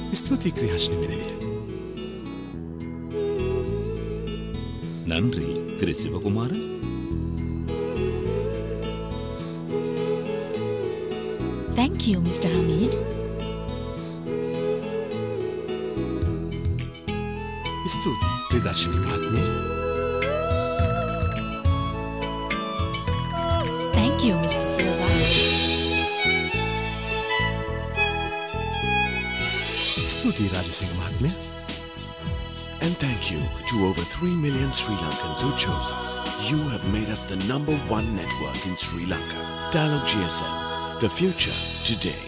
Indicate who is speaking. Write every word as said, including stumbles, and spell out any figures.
Speaker 1: ස්තුතියි ක්‍රියාශනි මෙනවිය.
Speaker 2: நன்றி திரு Sivakumaran.
Speaker 3: Thank you, Mister Hamid.
Speaker 1: ස්තුතියි ප්‍රදර්ශනී මහත්මිය.
Speaker 3: Thank you, Mister Silva.
Speaker 1: ස්තුතියි රාජසිංහ මහත්මිය.
Speaker 4: And thank you to over three million Sri Lankans who chose us. You have made us the number one network in Sri Lanka. Dialog G S M, the future today.